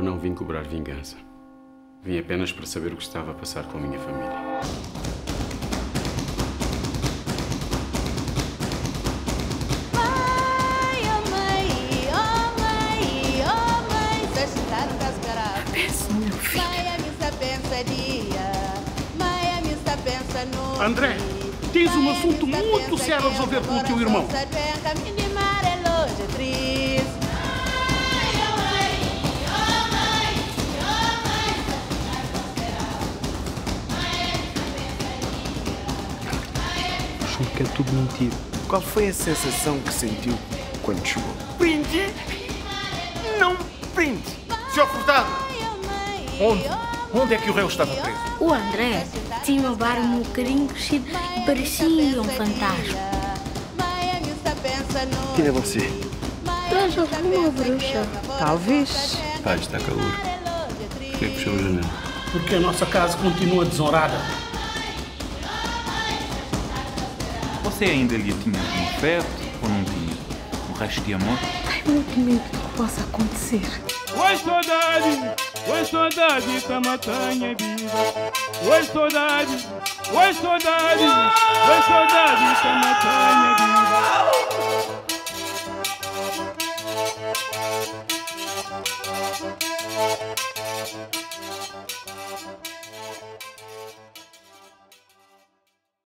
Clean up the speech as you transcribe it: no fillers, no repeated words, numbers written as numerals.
Eu não vim cobrar vingança. Vim apenas para saber o que estava a passar com a minha família. Mãe, oh mãe, oh mãe, oh mãe, se ajudaram das garrafas. Pensa, meu filho. Mãe, a missa pensa dia. Mãe, a missa pensa noite. André, tens um assunto muito sério a resolver com o teu irmão. Achei que é tudo mentira. Qual foi a sensação que sentiu quando chegou? Prende! Não prende! Senhor Furtado! Onde é que o réu estava preso? O André tinha uma barba um bocadinho crescida e parecia um fantasma. Quem é você? Traz alguma bruxa. Talvez. Pai, está calor. Porquê que puxou a janela? Porque a nossa casa continua desonrada. Você ainda lhe tinha um afeto ou não tinha? Um resto de amor? Tenho muito medo do que possa acontecer. Oi, saudade, tá matando a vida. Oi, saudade, tá matando a vida.